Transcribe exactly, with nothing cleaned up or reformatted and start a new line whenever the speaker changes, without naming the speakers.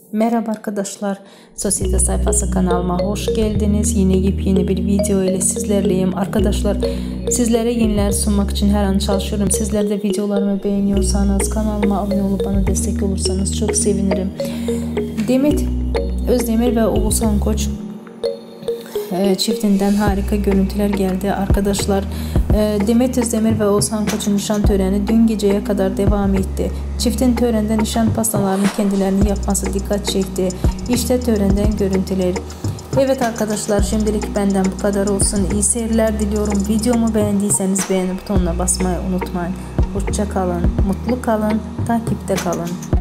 Merhaba arkadaşlar, Sosyete Sayfası kanalıma hoş geldiniz. Yine yepyeni bir video ile sizlerleyim. Arkadaşlar, sizlere yeniler sunmak için her an çalışıyorum. Sizler de videolarımı beğeniyorsanız kanalıma abone olup bana destek olursanız çok sevinirim. Demet Özdemir ve Oğuzhan Koç çiftinden harika görüntüler geldi arkadaşlar. Demet Özdemir ve Oğuzhan Koç'un nişan töreni dün geceye kadar devam etti. Çiftin törende nişan pastalarını kendilerini yapması dikkat çekti. İşte törenden görüntüler. Evet arkadaşlar, şimdilik benden bu kadar olsun. İyi seyirler diliyorum. Videomu beğendiyseniz beğeni butonuna basmayı unutmayın. Hoşça kalın, mutlu kalın, takipte kalın.